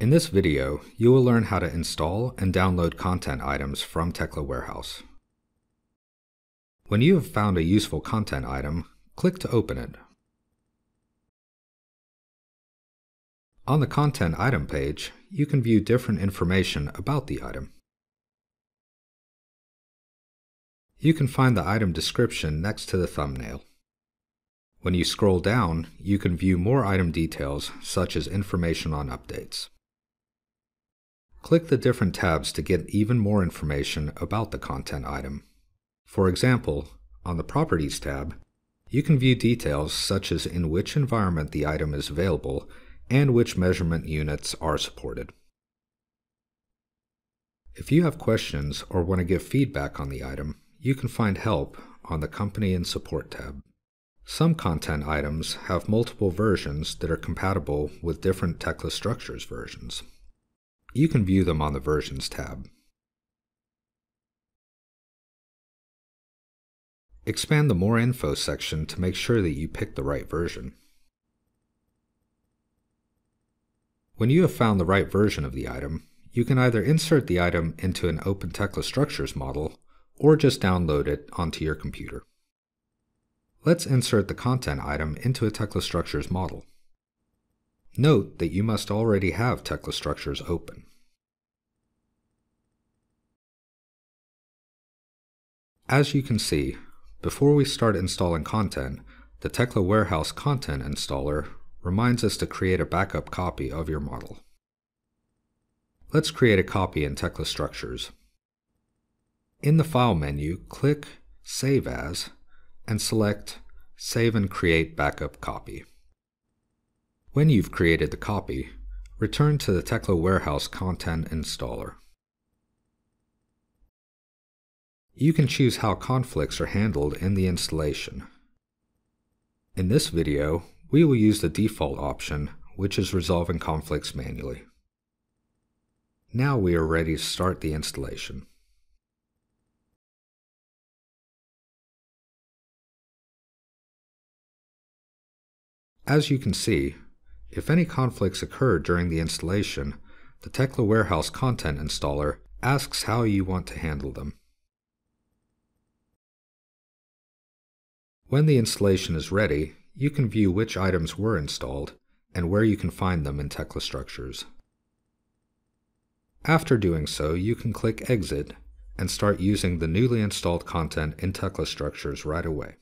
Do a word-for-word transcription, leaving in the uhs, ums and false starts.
In this video, you will learn how to install and download content items from Tekla Warehouse. When you have found a useful content item, click to open it. On the Content Item page, you can view different information about the item. You can find the item description next to the thumbnail. When you scroll down, you can view more item details, such as information on updates. Click the different tabs to get even more information about the content item. For example, on the Properties tab, you can view details such as in which environment the item is available and which measurement units are supported. If you have questions or want to give feedback on the item, you can find help on the Company and Support tab. Some content items have multiple versions that are compatible with different Tekla Structures versions. You can view them on the Versions tab. Expand the More Info section to make sure that you pick the right version. When you have found the right version of the item, you can either insert the item into an Open Tekla Structures model or just download it onto your computer. Let's insert the content item into a Tekla Structures model. Note that you must already have Tekla Structures open. As you can see, before we start installing content, the Tekla Warehouse Content Installer reminds us to create a backup copy of your model. Let's create a copy in Tekla Structures. In the File menu, click Save As and select Save and Create Backup Copy. When you've created the copy, return to the Tekla Warehouse Content Installer. You can choose how conflicts are handled in the installation. In this video, we will use the default option, which is resolving conflicts manually. Now we are ready to start the installation. As you can see, if any conflicts occur during the installation, the Tekla Warehouse Content Installer asks how you want to handle them. When the installation is ready, you can view which items were installed and where you can find them in Tekla Structures. After doing so, you can click Exit and start using the newly installed content in Tekla Structures right away.